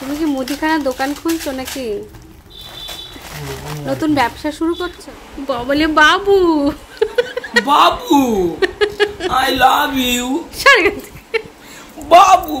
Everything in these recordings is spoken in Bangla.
তুমি কি মুদিখানার দোকান খুলছো নাকি? নতুন ব্যবসা শুরু করছো? বলে বাবু বাবু আই লাভ ইউ বাবু।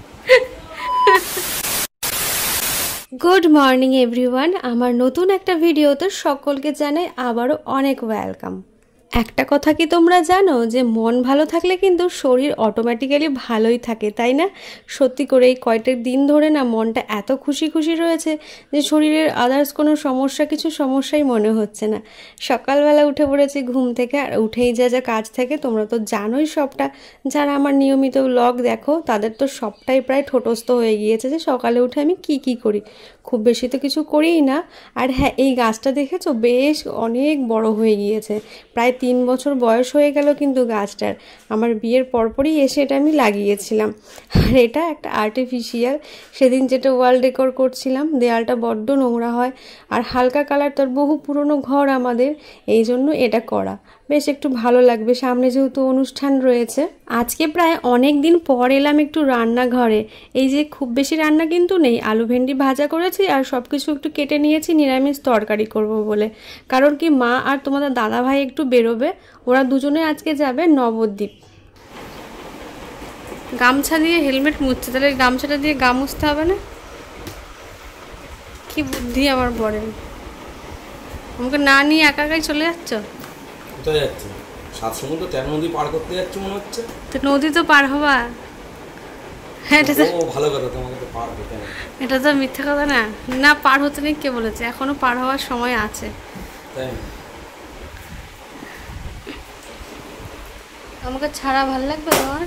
গুড মর্নিং এভরিওয়ান, আমার নতুন একটা ভিডিওতে সকলকে জানাই আবারও অনেক ওয়েলকাম। একটা কথা কি তোমরা জানো যে মন ভালো থাকলে কিন্তু শরীর অটোমেটিক্যালি ভালোই থাকে, তাই না? সত্যি করে এই কয়টা দিন ধরে না মনটা এত খুশি খুশি রয়েছে যে শরীরের আদার্স কোনো কিছু সমস্যাই মনে হচ্ছে না। সকালবেলা উঠে পড়েছি ঘুম থেকে, আর উঠেই যা কাজ থাকে তোমরা তো জানোই সবটা। যারা আমার নিয়মিত ব্লগ দেখো তাদের তো সবটাই প্রায় ঠোঁটস্থ হয়ে গিয়েছে যে সকালে উঠে আমি কি করি। খুব বেশি তো কিছু করিই না। আর হ্যাঁ, এই গাছটা দেখেছো বেশ অনেক বড় হয়ে গিয়েছে, প্রায় 3 বছর বয়স হয়ে গেল কিন্তু গাছটার। আমার বিয়ের পরপরই এসে এটা আমি লাগিয়েছিলাম। আর এটা একটা আর্টিফিশিয়াল। সেদিন যেটা ওয়াল ডেকোর করছিলাম, দেয়ালটা বড্ড নোংরা হয় আর হালকা কালার, তোর বহু পুরনো ঘর আমাদের, এই জন্য এটা করা। বেশ একটু ভালো লাগবে, সামনে যেহেতু অনুষ্ঠান রয়েছে। আজকে প্রায় অনেক দিন পর এলাম একটু রান্নাঘরে। এই যে খুব বেশি রান্না কিন্তু নেই, আলু ভেন্ডি ভাজা করেছি আর সব কিছু একটু কেটে নিয়েছি নিরামিষ তরকারি করব বলে। কারণ কি মা আর তোমাদের দাদা ভাই একটু বেরোবে, ওরা দুজনে আজকে যাবে নবদ্বীপ। গামছা দিয়ে হেলমেট মুছছে, তাহলে গামছাটা দিয়ে গা মুছতে হবে না? কি বুদ্ধি আমার বরের। আমাকে না নিয়ে একা একাই চলে যাচ্ছ? কোথায় যাচ্ছ? 7 সমুদ্র 13 নদী পার করতে যাচ্ছ মনে হচ্ছে। তো নদী তো পার হবা। হ্যাঁ, এটা তো ভালো কথা, তোমাকে তো পার হতে হবে। এটা তো মিথ্যা কথা না। না, পার হতে নেই কে বলেছে? এখনো পার হওয়ার সময় আছে। তাই আমাকে ছাড়া ভালো লাগবে তোমার?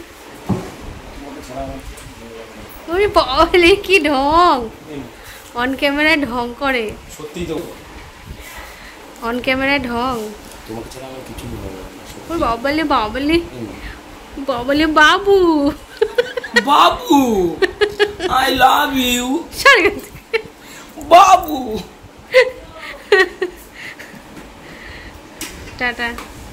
ওরে বলে কি ঢং, অন ক্যামেরায় ঢং করে। সত্যি তো, অন ক্যামেরায় ঢং। তোমাকে ছাড়া আমার কিছু ভালো লাগে না। ওর বাবলে বাবু বাবু আই লাভ ইউ বাবু। টাটা।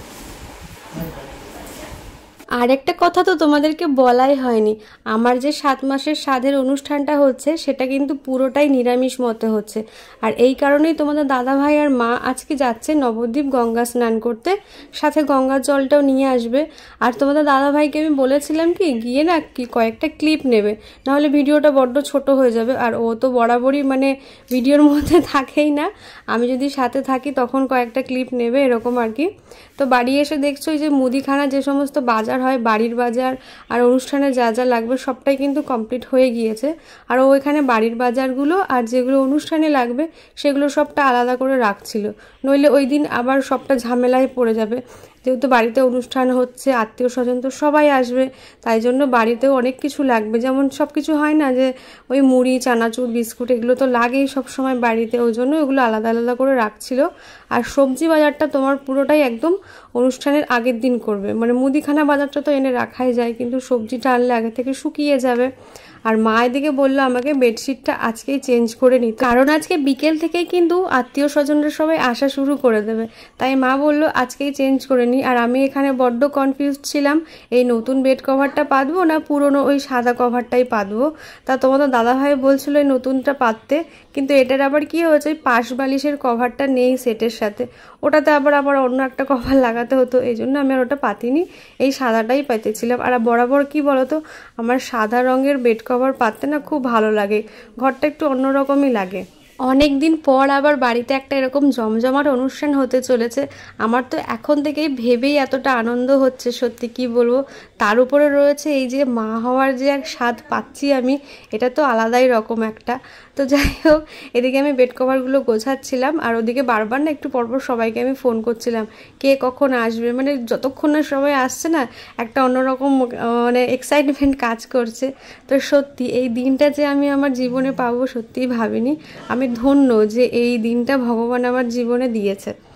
আর একটা কথা তো তোমাদেরকে বলাই হয়নি, আমার যে 7 মাসের সাধের অনুষ্ঠানটা হচ্ছে সেটা কিন্তু পুরোটাই নিরামিষ মতে হচ্ছে। আর এই কারণেই তোমাদের দাদা ভাই আর মা আজকে যাচ্ছে নবদ্বীপ গঙ্গা স্নান করতে, সাথে গঙ্গার জলটাও নিয়ে আসবে। আর তোমাদের দাদা ভাইকে আমি বলেছিলাম কি গিয়ে না কি কয়েকটা ক্লিপ নেবে, নাহলে ভিডিওটা বড্ড ছোট হয়ে যাবে। আর ও তো বরাবরই মানে ভিডিওর মধ্যে থাকেই না, আমি যদি সাথে থাকি তখন কয়েকটা ক্লিপ নেবে এরকম আর কি। তো বাড়ি এসে দেখছো যে মুদিখানা যে সমস্ত বাজার হয়, বাড়ির বাজার আর অনুষ্ঠানে যা যা লাগবে সবটাই কিন্তু কমপ্লিট হয়ে গিয়েছে। আর ওইখানে বাড়ির বাজারগুলো আর যেগুলো অনুষ্ঠানে লাগবে সেগুলো সবটা আলাদা করে রাখছিল, নইলে ওই দিন আবার সবটা ঝামেলায় পড়ে যাবে। যেহেতু বাড়িতে অনুষ্ঠান হচ্ছে, আত্মীয় স্বজন তো সবাই আসবে, তাই জন্য বাড়িতেও অনেক কিছু লাগবে। যেমন সব কিছু হয় না যে ওই মুড়ি চানাচুর বিস্কুট এগুলো তো লাগেই সব সময় বাড়িতে, ওই জন্য ওগুলো আলাদা আলাদা করে রাখছিল। আর সবজি বাজারটা তোমার পুরোটাই একদম অনুষ্ঠানের আগের দিন করবে, মানে মুদিখানা বাজারটা তো এনে রাখাই যায়, কিন্তু সবজিটা আনলে আগে থেকে শুকিয়ে যাবে। আর মা এদিকে বললো আমাকে বেডশিটটা আজকেই চেঞ্জ করে নিতে, কারণ আজকে বিকেল থেকেই কিন্তু আত্মীয় স্বজনরা সবাই আসা শুরু করে দেবে, তাই মা বললো আজকেই চেঞ্জ করে নিই। আর আমি এখানে বড্ড কনফিউজড ছিলাম, এই নতুন বেড কভারটা পাতবো না পুরনো ওই সাদা কভারটাই পাতবো। তা তোমাদের দাদাভাই বলছিল এই নতুনটা পাততে, কিন্তু এটার আবার কি হয়েছে, পাশ বালিশের কভারটা নেই সেটের সাথে, ওটাতে আবার অন্য একটা কভার লাগাতে হতো, এই জন্য আমি আর ওটা পাতিনি, এই সাদাটাই পাতেছিলাম। আর বরাবর কি বলতো, আমার সাদা রঙের বেড কভার পাততে না খুব ভালো লাগে, ঘরটা একটু অন্যরকমই লাগে। অনেক দিন পর আবার বাড়িতে একটা এরকম জমজমাট অনুষ্ঠান হতে চলেছে, আমার তো এখন থেকেই ভেবেই এতটা আনন্দ হচ্ছে, সত্যি কি বলবো। তার উপরে রয়েছে এই যে মা হওয়ার যে এক স্বাদ পাচ্ছি আমি, এটা তো আলাদাই রকম একটা। তো যাই হোক, এদিকে আমি বেড কভারগুলো গোছাচ্ছিলাম আর ওদিকে বারবার না একটু পরপর সবাইকে আমি ফোন করছিলাম কে কখন আসবে, মানে যতক্ষণ না সবাই আসছে না একটা অন্যরকম মানে এক্সাইটমেন্ট কাজ করছে। তো সত্যি এই দিনটা যে আমি আমার জীবনে পাবো সত্যিই ভাবিনি, আমি ধন্য যে এই দিনটা ভগবান আমার জীবনে দিয়েছে।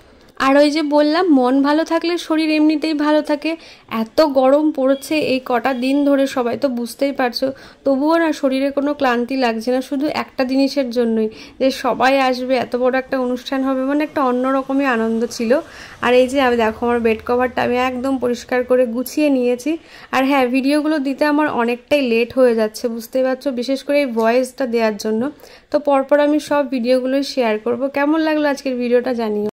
আর ওই যে বললাম মন ভালো থাকলে শরীর এমনিতেই ভালো থাকে। এত গরম পড়েছে এই কটা দিন ধরে, সবাই তো বুঝতেই পারছো, তবুও না শরীরে কোনো ক্লান্তি লাগছে না, শুধু একটা জিনিসের জন্যই যে সবাই আসবে, এত বড় একটা অনুষ্ঠান হবে, মানে একটা অন্যরকমই আনন্দ ছিল। আর এই যে আমি দেখো আমার বেড কভারটা আমি একদম পরিষ্কার করে গুছিয়ে নিয়েছি। আর হ্যাঁ, ভিডিওগুলো দিতে আমার অনেকটাই লেট হয়ে যাচ্ছে, বুঝতেই পারছো, বিশেষ করে এই ভয়েসটা দেওয়ার জন্য। তো পরপর আমি সব ভিডিওগুলোই শেয়ার করব। কেমন লাগলো আজকের ভিডিওটা জানিও।